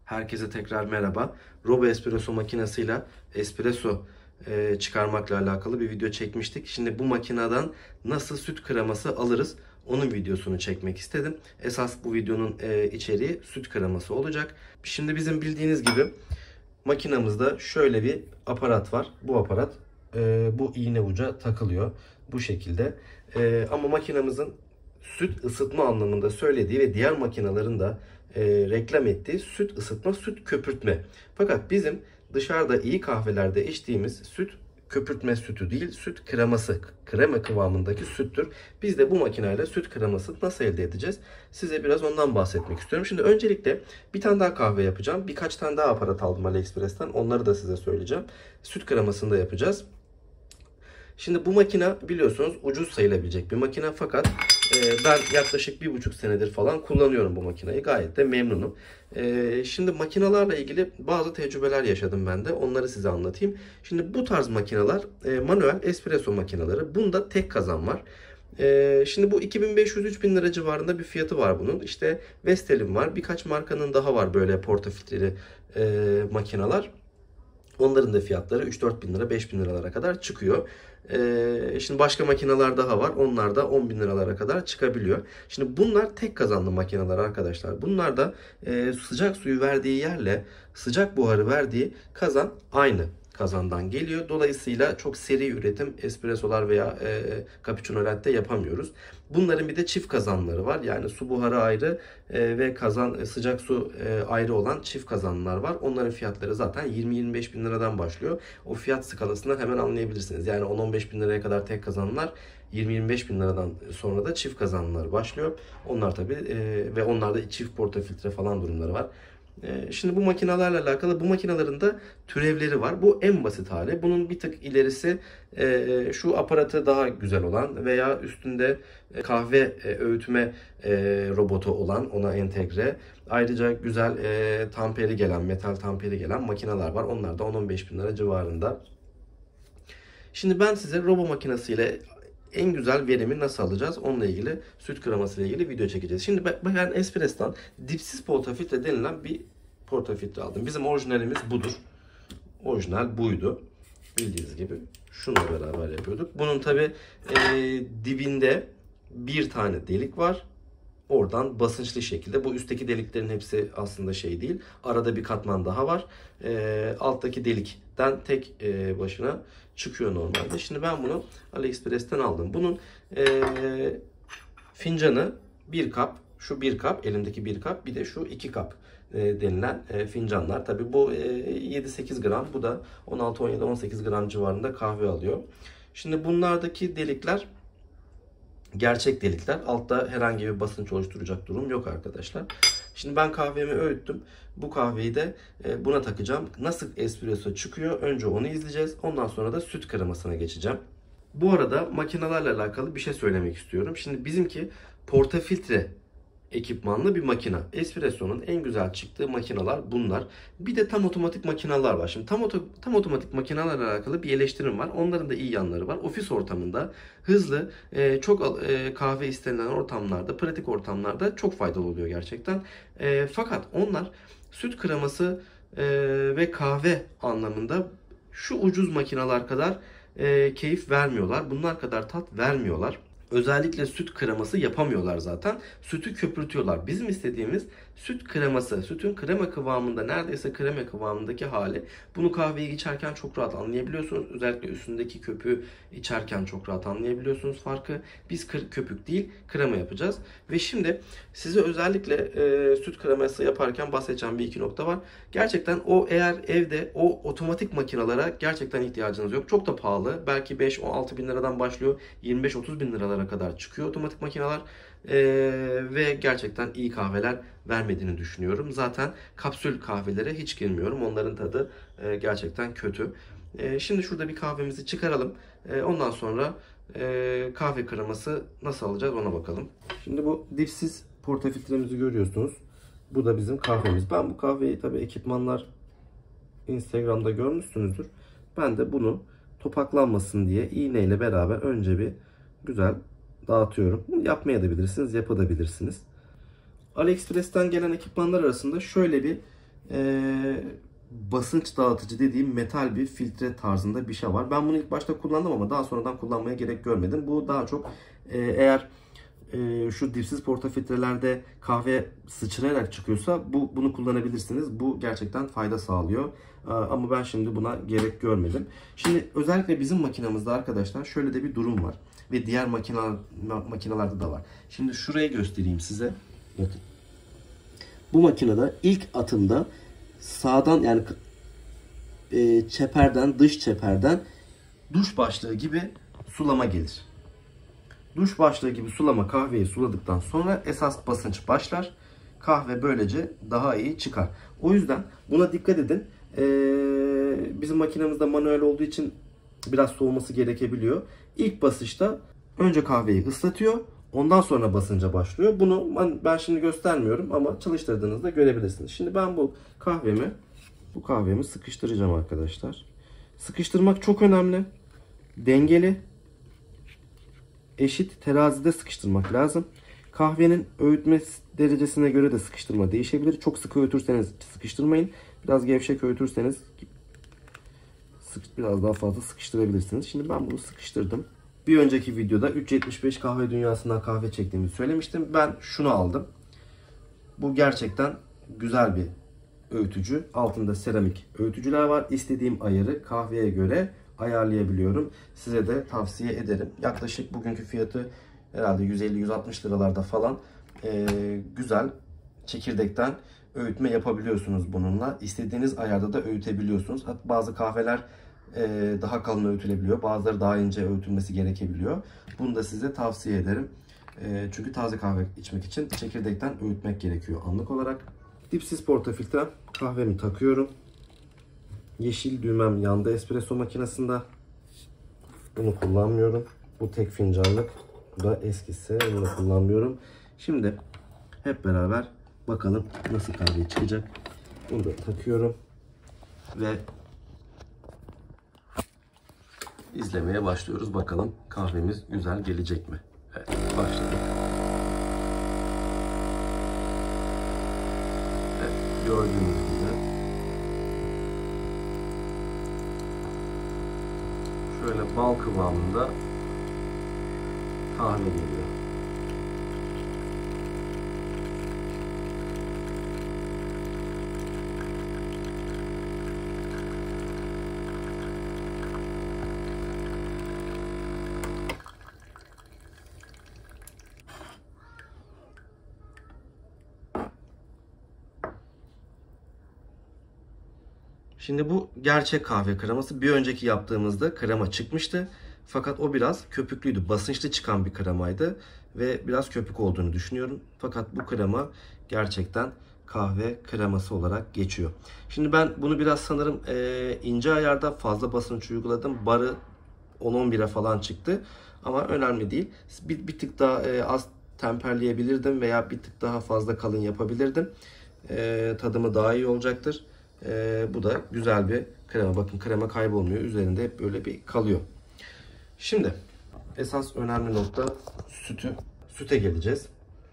Herkese tekrar merhaba. Robo Espresso makinesiyle espresso çıkarmakla alakalı bir video çekmiştik. Şimdi bu makineden nasıl süt kreması alırız onun videosunu çekmek istedim. Esas bu videonun içeriği süt kreması olacak. Şimdi bizim bildiğiniz gibi makinamızda şöyle bir aparat var. Bu aparat bu iğne uca takılıyor. Bu şekilde. Ama makinamızın süt ısıtma anlamında söylediği ve diğer makinelerin de reklam ettiği süt ısıtma, süt köpürtme. Fakat bizim dışarıda iyi kahvelerde içtiğimiz süt köpürtme sütü değil, süt kreması, krema kıvamındaki süttür. Biz de bu makineyle süt kremasını nasıl elde edeceğiz? Size biraz ondan bahsetmek istiyorum. Şimdi öncelikle bir tane daha kahve yapacağım. Birkaç tane daha aparat aldım AliExpress'ten. Onları da size söyleyeceğim. Süt kremasını da yapacağız. Şimdi bu makine biliyorsunuz ucuz sayılabilecek bir makine, fakat ben yaklaşık 1,5 senedir falan kullanıyorum bu makineyi. Gayet de memnunum. Şimdi makinalarla ilgili bazı tecrübeler yaşadım ben de. Onları size anlatayım. Şimdi bu tarz makineler manuel espresso makineleri. Bunda tek kazan var. Şimdi bu 2500-3000 lira civarında bir fiyatı var bunun. İşte Vestel'in var. Birkaç markanın daha var böyle portafiltreli makineler. Onların da fiyatları 3-4 bin lira, 5 bin liralara kadar çıkıyor. Şimdi başka makineler daha var. Onlar da 10 bin liralara kadar çıkabiliyor. Şimdi bunlar tek kazanlı makineler arkadaşlar. Bunlar da sıcak suyu verdiği yerle sıcak buharı verdiği kazan aynı kazandan geliyor. Dolayısıyla çok seri üretim espressolar veya cappuccino latte yapamıyoruz. Bunların bir de çift kazanları var. Yani su buharı ayrı ve kazan sıcak su ayrı olan çift kazanlar var. Onların fiyatları zaten 20-25 bin liradan başlıyor. O fiyat skalasından hemen anlayabilirsiniz. Yani 10-15 bin liraya kadar tek kazanlar, 20-25 bin liradan sonra da çift kazanlar başlıyor. Onlar tabi ve onlarda çift portafiltre falan durumları var. Şimdi bu makinelerle alakalı, bu makinelerin de türevleri var. Bu en basit hali. Bunun bir tık ilerisi şu aparatı daha güzel olan veya üstünde kahve öğütme robotu olan, ona entegre. Ayrıca güzel tamperi gelen, metal tamperi gelen makineler var. Onlar da 10-15 bin lira civarında. Şimdi ben size robo makinesiyle en güzel verimi nasıl alacağız? Onunla ilgili, süt kreması ile ilgili video çekeceğiz. Şimdi ben Espresso'dan dipsiz portafiltre denilen bir portafiltre aldım. Bizim orijinalimiz budur. Orijinal buydu. Bildiğiniz gibi şununla beraber yapıyorduk. Bunun tabi dibinde bir tane delik var. Oradan basınçlı şekilde, bu üstteki deliklerin hepsi aslında şey değil. Arada bir katman daha var. Alttaki delikten tek başına çıkıyor normalde. Şimdi ben bunu AliExpress'ten aldım. Bunun fincanı bir kap. Şu bir kap, elimdeki bir kap. Bir de şu 2 kap denilen fincanlar. Tabi bu 7-8 gram. Bu da 16-17-18 gram civarında kahve alıyor. Şimdi bunlardaki delikler gerçek delikler. Altta herhangi bir basınç oluşturacak durum yok arkadaşlar. Şimdi ben kahvemi öğüttüm. Bu kahveyi de buna takacağım. Nasıl espresso çıkıyor? Önce onu izleyeceğiz. Ondan sonra da süt kremasına geçeceğim. Bu arada makinelerle alakalı bir şey söylemek istiyorum. Şimdi bizimki portafiltre ekipmanlı bir makine. Espresso'nun en güzel çıktığı makineler bunlar. Bir de tam otomatik makineler var. Şimdi tam otomatik makinelerle alakalı bir eleştirim var. Onların da iyi yanları var. Ofis ortamında hızlı, çok kahve istenilen ortamlarda, pratik ortamlarda çok faydalı oluyor gerçekten. Fakat onlar süt kreması ve kahve anlamında şu ucuz makineler kadar keyif vermiyorlar. Bunlar kadar tat vermiyorlar. Özellikle süt kreması yapamıyorlar zaten. Sütü köpürtüyorlar. Bizim istediğimiz süt kreması. Sütün krema kıvamında, neredeyse krema kıvamındaki hali. Bunu kahveyi içerken çok rahat anlayabiliyorsunuz. Özellikle üstündeki köpüğü içerken çok rahat anlayabiliyorsunuz farkı. Biz köpük değil, krema yapacağız. Ve şimdi size özellikle süt kreması yaparken bahsedeceğim bir iki nokta var. Gerçekten eğer evde o otomatik makinalara gerçekten ihtiyacınız yok. Çok da pahalı. Belki 5-16 bin liradan başlıyor. 25-30 bin liralara kadar çıkıyor otomatik makineler. Ve gerçekten iyi kahveler vermediğini düşünüyorum. Zaten kapsül kahvelere hiç girmiyorum. Onların tadı gerçekten kötü. Şimdi şurada bir kahvemizi çıkaralım. Ondan sonra kahve kreması nasıl alacağız ona bakalım. Şimdi bu dipsiz portafiltremizi görüyorsunuz. Bu da bizim kahvemiz. Ben bu kahveyi tabii ekipmanlar Instagram'da görmüşsünüzdür. Ben de bunu topaklanmasın diye iğneyle beraber önce bir güzel dağıtıyorum. Yapmaya da bilirsiniz, yapabilirsiniz. AliExpress'ten gelen ekipmanlar arasında şöyle bir basınç dağıtıcı dediğim metal bir filtre tarzında bir şey var. Ben bunu ilk başta kullandım ama daha sonradan kullanmaya gerek görmedim. Bu daha çok eğer şu dipsiz portafiltrelerde kahve sıçrayarak çıkıyorsa bunu kullanabilirsiniz. Bu gerçekten fayda sağlıyor. Ama ben şimdi buna gerek görmedim. Şimdi özellikle bizim makinamızda arkadaşlar şöyle de bir durum var. Ve diğer makinalarda da var. Şimdi şurayı göstereyim size. Bakın. Bu makinede ilk atımda sağdan yani çeperden, dış çeperden duş başlığı gibi sulama gelir. Duş başlığı gibi sulama kahveyi suladıktan sonra esas basınç başlar. Kahve böylece daha iyi çıkar. O yüzden buna dikkat edin. Bizim makinamızda manuel olduğu için biraz soğuması gerekebiliyor. İlk basışta önce kahveyi ıslatıyor. Ondan sonra basınca başlıyor. Bunu ben şimdi göstermiyorum ama çalıştırdığınızda görebilirsiniz. Şimdi ben bu kahvemi sıkıştıracağım arkadaşlar. Sıkıştırmak çok önemli. Dengeli, eşit terazide sıkıştırmak lazım. Kahvenin öğütme derecesine göre de sıkıştırma değişebilir. Çok sıkı öğütürseniz sıkıştırmayın. Biraz gevşek öğütürseniz biraz daha fazla sıkıştırabilirsiniz. Şimdi ben bunu sıkıştırdım. Bir önceki videoda 375 kahve dünyasından kahve çektiğimi söylemiştim. Ben şunu aldım. Bu gerçekten güzel bir öğütücü. Altında seramik öğütücüler var. İstediğim ayarı kahveye göre ayarlayabiliyorum. Size de tavsiye ederim. Yaklaşık bugünkü fiyatı herhalde 150-160 liralarda falan. Güzel çekirdekten öğütme yapabiliyorsunuz bununla. İstediğiniz ayarda da öğütebiliyorsunuz. Bazı kahveler daha kalın öğütülebiliyor. Bazıları daha ince öğütülmesi gerekebiliyor. Bunu da size tavsiye ederim. Çünkü taze kahve içmek için çekirdekten öğütmek gerekiyor anlık olarak. Dipsiz portafiltre kahvemi takıyorum. Yeşil düğmem yandı espresso makinesinde. Bunu kullanmıyorum. Bu tek fincanlık. Bu da eskisi. Bunu kullanmıyorum. Şimdi hep beraber bakalım nasıl kahve çıkacak. Bunu da takıyorum. Ve izlemeye başlıyoruz. Bakalım kahvemiz güzel gelecek mi? Evet, başladık. Evet, gördüğünüz gibi şöyle bal kıvamında kahve geliyor. Şimdi bu gerçek kahve kreması. Bir önceki yaptığımızda krema çıkmıştı. Fakat o biraz köpüklüydü. Basınçlı çıkan bir kremaydı. Ve biraz köpük olduğunu düşünüyorum. Fakat bu krema gerçekten kahve kreması olarak geçiyor. Şimdi ben bunu biraz sanırım ince ayarda fazla basınç uyguladım. Barı 10-11'e falan çıktı. Ama önemli değil. Bir tık daha az temperleyebilirdim veya bir tık daha fazla kalın yapabilirdim. Tadımı daha iyi olacaktır. Bu da güzel bir krema. Bakın krema kaybolmuyor. Üzerinde hep böyle bir kalıyor. Şimdi esas önemli nokta süte geleceğiz.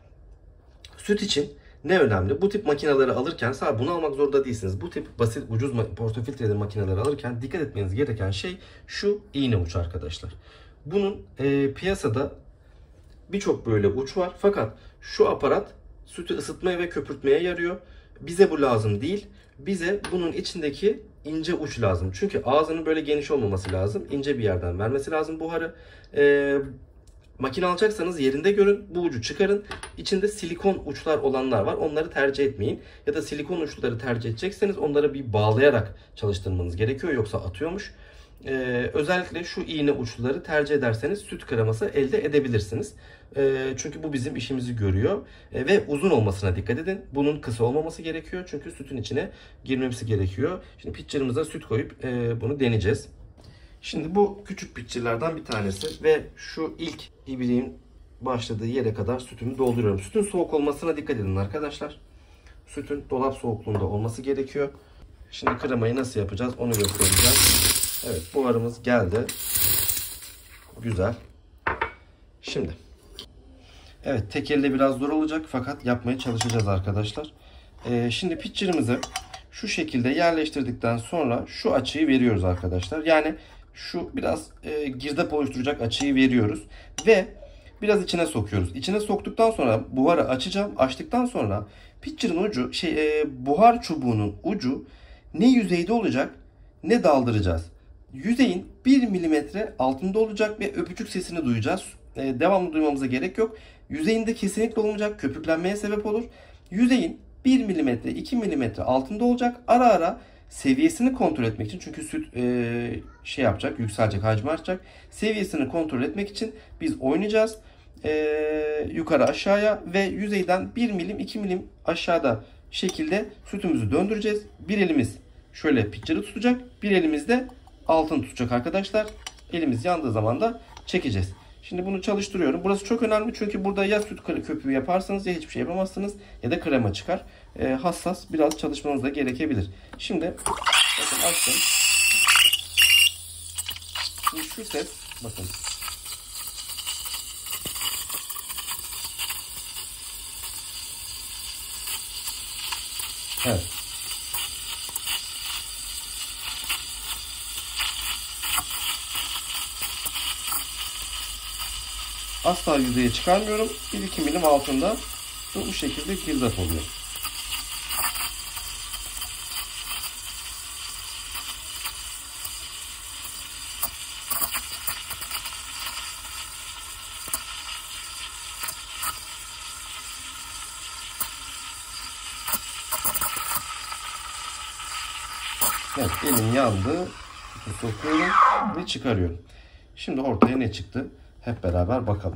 Süt için ne önemli? Bu tip makineleri alırken sadece bunu almak zorunda değilsiniz. Bu tip basit ucuz portafiltreli makineleri alırken dikkat etmeniz gereken şey şu iğne uç arkadaşlar. Bunun piyasada birçok böyle uç var. Fakat şu aparat sütü ısıtmaya ve köpürtmeye yarıyor. Bize bu lazım değil. Bize bunun içindeki ince uç lazım. Çünkü ağzının böyle geniş olmaması lazım. İnce bir yerden vermesi lazım buharı. Makine alacaksanız yerinde görün. Bu ucu çıkarın. İçinde silikon uçlar olanlar var. Onları tercih etmeyin. Ya da silikon uçları tercih edecekseniz onları bir bağlayarak çalıştırmanız gerekiyor. Yoksa atıyormuş. Özellikle şu iğne uçları tercih ederseniz süt kreması elde edebilirsiniz. Çünkü bu bizim işimizi görüyor. Ve uzun olmasına dikkat edin. Bunun kısa olmaması gerekiyor. Çünkü sütün içine girmemesi gerekiyor. Şimdi pitcher'ımıza süt koyup bunu deneyeceğiz. Şimdi bu küçük pitcher'lardan bir tanesi ve şu ilk ibriğin başladığı yere kadar sütümü dolduruyorum. Sütün soğuk olmasına dikkat edin arkadaşlar. Sütün dolap soğukluğunda olması gerekiyor. Şimdi kremayı nasıl yapacağız onu göstereceğim. Evet, buharımız geldi. Güzel. Şimdi. Evet, tek elde biraz zor olacak fakat yapmaya çalışacağız arkadaşlar. Şimdi pitcher'ımızı Şu şekilde yerleştirdikten sonra şu açıyı veriyoruz arkadaşlar. Yani şu biraz girdap oluşturacak açıyı veriyoruz. Ve biraz içine sokuyoruz. İçine soktuktan sonra buharı açacağım. Açtıktan sonra pitcher'ın ucu, buhar çubuğunun ucu ne yüzeyde olacak ne daldıracağız. Yüzeyin 1 milimetre altında olacak ve öpücük sesini duyacağız. Devamlı duymamıza gerek yok. Yüzeyinde kesinlikle olmayacak. Köpüklenmeye sebep olur. Yüzeyin 1 milimetre 2 milimetre altında olacak. Ara ara seviyesini kontrol etmek için, çünkü süt yapacak, yükselecek, hacmi artacak. Seviyesini kontrol etmek için biz oynayacağız. Yukarı aşağıya ve yüzeyden 1 milim 2 milim aşağıda şekilde sütümüzü döndüreceğiz. Bir elimiz şöyle pitcher'ı tutacak. Bir elimiz de altını tutacak arkadaşlar. Elimiz yandığı zaman da çekeceğiz. Şimdi bunu çalıştırıyorum. Burası çok önemli çünkü burada ya süt köpüğü yaparsanız ya hiçbir şey yapamazsınız ya da krema çıkar. Hassas, biraz çalışmanız da gerekebilir. Şimdi bakın açtım. Şimdi şu ses, bakın. Evet. Asla yüzeye çıkarmıyorum. 1-2 milim altında bu şekilde girdap oluyor. Evet, elim yandı. Sokuyorum ve çıkarıyorum. Şimdi ortaya ne çıktı? Hep beraber bakalım.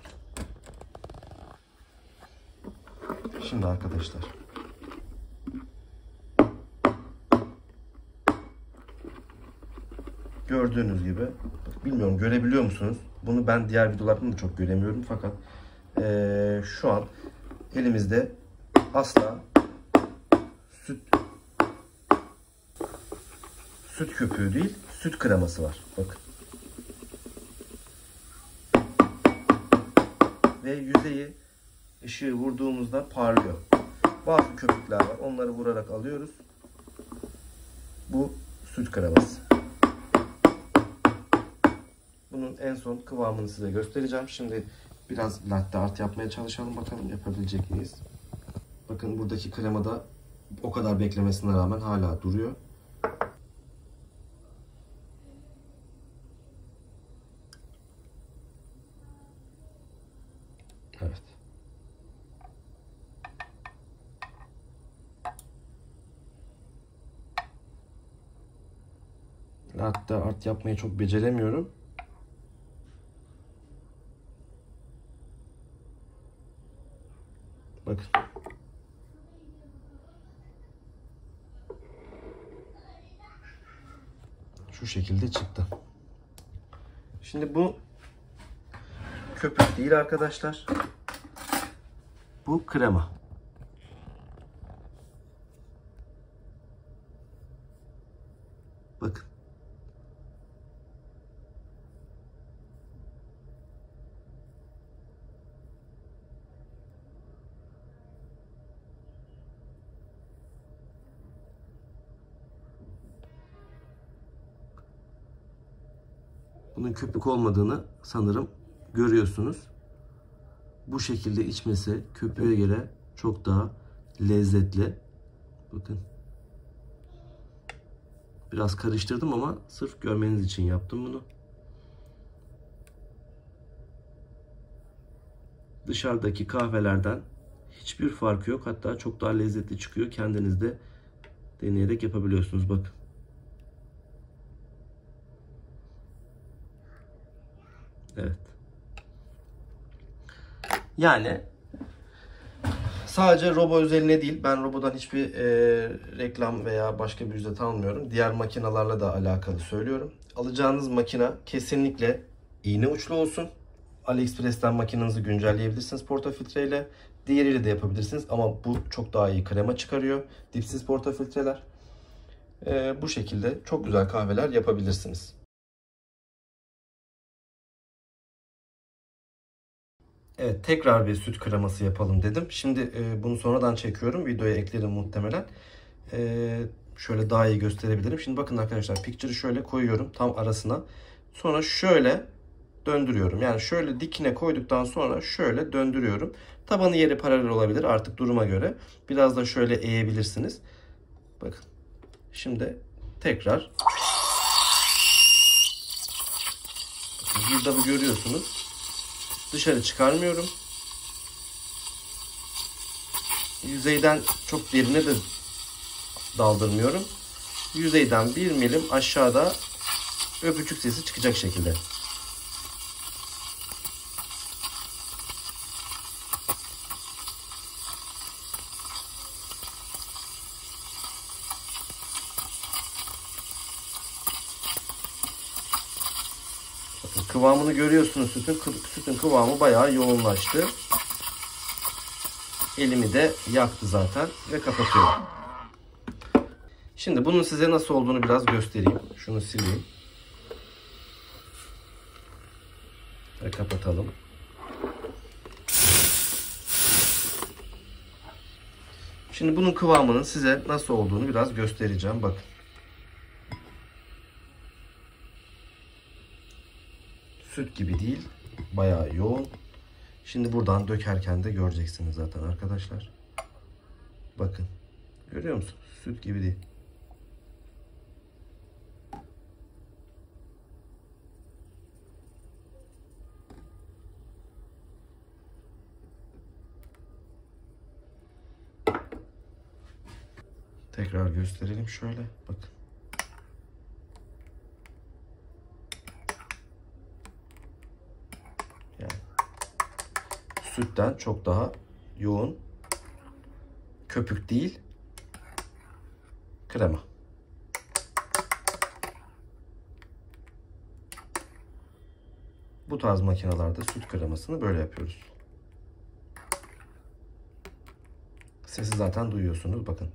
Şimdi arkadaşlar, gördüğünüz gibi, bilmiyorum görebiliyor musunuz? Bunu ben diğer videolardan da çok göremiyorum fakat şu an elimizde asla süt köpüğü değil, süt kreması var. Bakın. Ve yüzeyi ışığı vurduğumuzda parlıyor. Bazı köpükler var. Onları vurarak alıyoruz. Bu süt kreması. Bunun en son kıvamını size göstereceğim. Şimdi biraz latte art yapmaya çalışalım. Bakalım yapabilecek miyiz? Bakın buradaki kremada o kadar beklemesine rağmen hala duruyor. Evet. Latte art yapmayı çok beceremiyorum. Bakın. Şu şekilde çıktı. Şimdi bu köpük değil arkadaşlar. Bu krema. Bakın. Bunun köpük olmadığını sanırım görüyorsunuz. Bu şekilde içmesi köpüğe göre çok daha lezzetli. Bakın. Biraz karıştırdım ama sırf görmeniz için yaptım bunu. Dışarıdaki kahvelerden hiçbir farkı yok. Hatta çok daha lezzetli çıkıyor. Kendiniz de deneyerek yapabiliyorsunuz. Bakın. Evet. Yani sadece Robo özeline değil, ben Robo'dan hiçbir reklam veya başka bir ücret almıyorum. Diğer makinalarla da alakalı söylüyorum. Alacağınız makina kesinlikle iğne uçlu olsun. AliExpress'ten makinenizi güncelleyebilirsiniz portafiltreyle. Diğeriyle de yapabilirsiniz ama bu çok daha iyi krema çıkarıyor. Dipsiz portafiltreler. Bu şekilde çok güzel kahveler yapabilirsiniz. Evet, tekrar bir süt kreması yapalım dedim. Şimdi bunu sonradan çekiyorum. Videoya eklerim muhtemelen. Şöyle daha iyi gösterebilirim. Şimdi bakın arkadaşlar, picture'ı şöyle koyuyorum tam arasına. Sonra şöyle döndürüyorum. Yani şöyle dikine koyduktan sonra şöyle döndürüyorum. Tabanı yeri paralel olabilir artık duruma göre. Biraz da şöyle eğebilirsiniz. Bakın. Şimdi tekrar. Girdabı görüyorsunuz. Dışarı çıkarmıyorum. Yüzeyden çok derine de daldırmıyorum. Yüzeyden 1 milim aşağıda öpücük sesi çıkacak şekilde. Bakın kıvamını görüyorsunuz sütün. Sütün kıvamı bayağı yoğunlaştı. Elimi de yaktı zaten ve kapatıyorum. Şimdi bunun size nasıl olduğunu biraz göstereyim. Şunu sileyim. Ve kapatalım. Şimdi bunun kıvamının size nasıl olduğunu biraz göstereceğim. Bakın. Süt gibi değil. Bayağı yoğun. Şimdi buradan dökerken de göreceksiniz zaten arkadaşlar. Bakın. Görüyor musunuz? Süt gibi değil. Tekrar gösterelim şöyle. Bakın. Yani sütten çok daha yoğun. Köpük değil. Krema. Bu tarz makinelerde süt kremasını böyle yapıyoruz. Sesi zaten duyuyorsunuz. Bakın.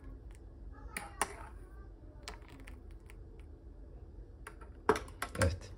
Evet.